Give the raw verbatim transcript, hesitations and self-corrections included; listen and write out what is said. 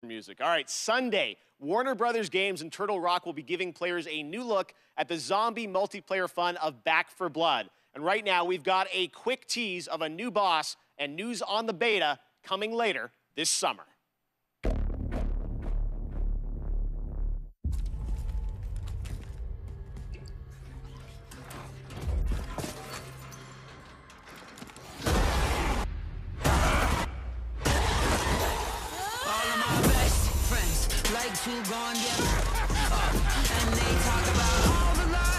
music. All right, Sunday, Warner Brothers Games and Turtle Rock will be giving players a new look at the zombie multiplayer fun of Back for Blood. And right now, we've got a quick tease of a new boss and news on the beta coming later this summer. Like two gone, yeah. Uh, and they talk about all the lies.